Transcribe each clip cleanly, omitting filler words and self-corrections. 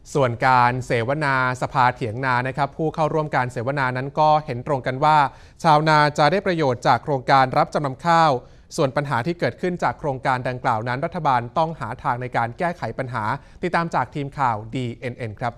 ส่วนการเสวนาสภาเถียงนานะครับผู้เข้าร่วมการเสวนานั้นก็เห็นตรงกันว่าชาวนาจะได้ประโยชน์จากโครงการรับจำนำข้าวส่วนปัญหาที่เกิดขึ้นจากโครงการดังกล่าวนั้นรัฐบาลต้องหาทางในการแก้ไขปัญหาติดตามจากทีมข่าว DNN ครับ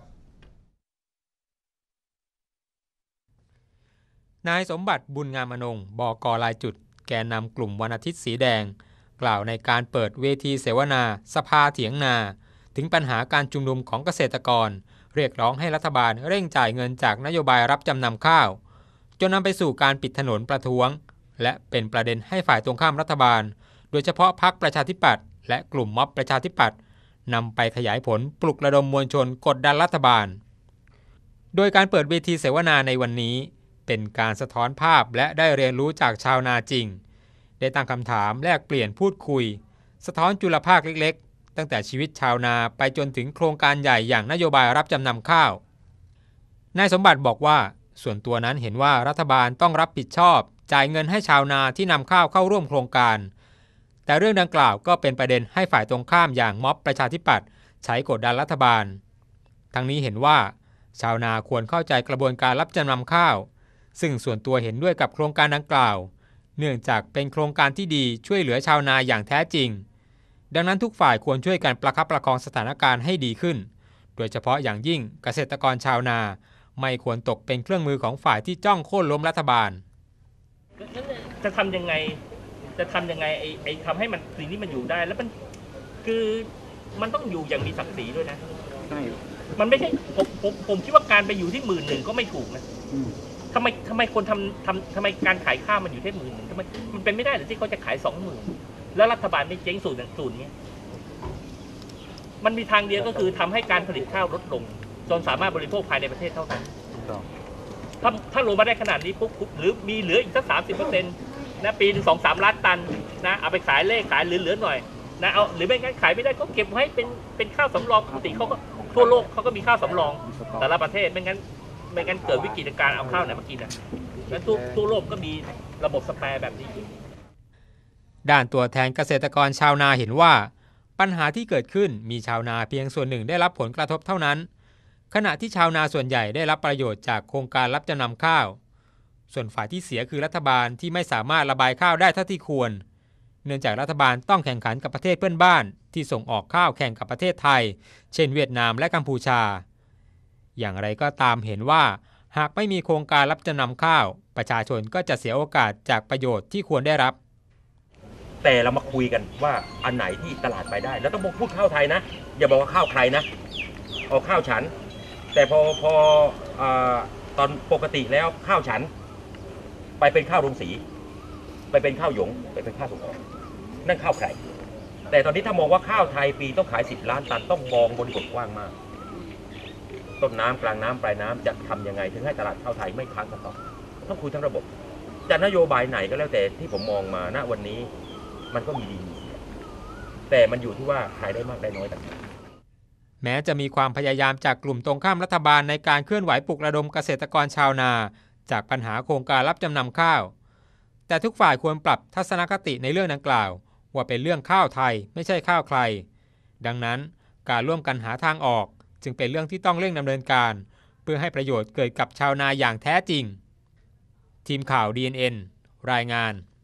นายสมบัติบุญงามอนงค์ บก.รายจุดแกนนำกลุ่มวันอาทิตย์สีแดงกล่าวในการเปิดเวทีเสวนาสภาเถียงนาถึงปัญหาการชุมนุมของเกษตรกรเรียกร้องให้รัฐบาลเร่งจ่ายเงินจากนโยบายรับจำนำข้าวจนนำไปสู่การปิดถนนประท้วงและเป็นประเด็นให้ฝ่ายตรงข้ามรัฐบาลโดยเฉพาะพรรคประชาธิปัตย์และกลุ่มม็อบประชาธิปัตย์นำไปขยายผลปลุกระดมมวลชนกดดันรัฐบาลโดยการเปิดเวทีเสวนาในวันนี้เป็นการสะท้อนภาพและได้เรียนรู้จากชาวนาจริงได้ตั้งคำถามแลกเปลี่ยนพูดคุยสะท้อนจุลภาคเล็กๆตั้งแต่ชีวิตชาวนาไปจนถึงโครงการใหญ่อย่างนโยบายรับจำนำข้าวนายสมบัติบอกว่าส่วนตัวนั้นเห็นว่ารัฐบาลต้องรับผิดชอบจ่ายเงินให้ชาวนาที่นำข้าวเข้าร่วมโครงการแต่เรื่องดังกล่าวก็เป็นประเด็นให้ฝ่ายตรงข้ามอย่างม็อบประชาธิปัตย์ใช้กดดันรัฐบาลทั้งนี้เห็นว่าชาวนาควรเข้าใจกระบวนการรับจำนำข้าวซึ่งส่วนตัวเห็นด้วยกับโครงการดังกล่าวเนื่องจากเป็นโครงการที่ดีช่วยเหลือชาวนาอย่างแท้จริงดังนั้นทุกฝ่ายควรช่วยกันประคับประคองสถานการณ์ให้ดีขึ้นโดยเฉพาะอย่างยิ่งเกษตรกรชาวนาไม่ควรตกเป็นเครื่องมือของฝ่ายที่จ้องโค่นล้มรัฐบาลจะทำยังไงไอ้ทำให้มันสิ่งนี้มันอยู่ได้แล้วมันคือมันต้องอยู่อย่างมีศักดิ์ศรีด้วยนะใช่มันไม่ใช่ผมคิดว่าการไปอยู่ที่11,000ก็ไม่ถูกนะทำไมคนทำไมการขายข้าวมันอยู่ที่11,000ทำไมมันเป็นไม่ได้หรือที่เขาจะขาย20,000แล้วรัฐบาลไม่เจ๊งสูตรเนี้ยมันมีทางเดียวก็คือทำให้การผลิตข้าวลดลงจนสามารถบริโภคภายในประเทศเท่านั้นถ้าลงมาได้ขนาดนี้ปุ๊บหรือมีเหลืออีกสัก30%นะปีนึง2-3 ล้านตันนะเอาไปขายเหลือหน่อยนะเอาหรือไม่งั้นขายไม่ได้ก็เก็บไว้เป็นข้าวสำรองปกติเขาก็ทั่วโลกเขาก็มีข้าวสำรองแต่ละประเทศไม่งั้นเกิดวิกฤตการณ์เอาข้าวไหนมากินแล้วทั่วโลกก็มีระบบสแปร์แบบนี้ด้านตัวแทนเกษตรกรชาวนาเห็นว่าปัญหาที่เกิดขึ้นมีชาวนาเพียงส่วนหนึ่งได้รับผลกระทบเท่านั้นขณะที่ชาวนาส่วนใหญ่ได้รับประโยชน์จากโครงการรับจำนำข้าวส่วนฝ่ายที่เสียคือรัฐบาลที่ไม่สามารถระบายข้าวได้เท่าที่ควรเนื่องจากรัฐบาลต้องแข่งขันกับประเทศเพื่อนบ้านที่ส่งออกข้าวแข่งกับประเทศไทยเช่นเวียดนามและกัมพูชาอย่างไรก็ตามเห็นว่าหากไม่มีโครงการรับจำนำข้าวประชาชนก็จะเสียโอกาสจากประโยชน์ที่ควรได้รับแต่เรามาคุยกันว่าอันไหนที่ตลาดไปได้แล้วต้องพูดข้าวไทยนะอย่าบอกว่าข้าวใครนะเอาข้าวฉันแต่พอตอนปกติแล้วข้าวฉันไปเป็นข้าวโรงสีไปเป็นข้าวหยงไปเป็นข้าวส่งออกนั่นข้าวใครแต่ตอนนี้ถ้ามองว่าข้าวไทยปีต้องขาย10 ล้านตันต้องมองบริบทกว้างมากต้นน้ำกลางน้ำปลายน้ำจะทำยังไงถึงให้ตลาดข้าวไทยไม่ค้างกันต่อต้องคุยทั้งระบบจะนโยบายไหนก็แล้วแต่ที่ผมมองมาณวันนี้มันก็มีดีมีเสียแต่มันอยู่ที่ว่าใครได้มากได้น้อยกันแม้จะมีความพยายามจากกลุ่มตรงข้ามรัฐบาลในการเคลื่อนไหวปลุกระดมเกษตรกรชาวนาจากปัญหาโครงการรับจำนำข้าวแต่ทุกฝ่ายควรปรับทัศนคติในเรื่องดังกล่าวว่าเป็นเรื่องข้าวไทยไม่ใช่ข้าวใครดังนั้นการร่วมกันหาทางออกจึงเป็นเรื่องที่ต้องเร่งดำเนินการเพื่อให้ประโยชน์เกิดกับชาวนาอย่างแท้จริงทีมข่าว DNN รายงาน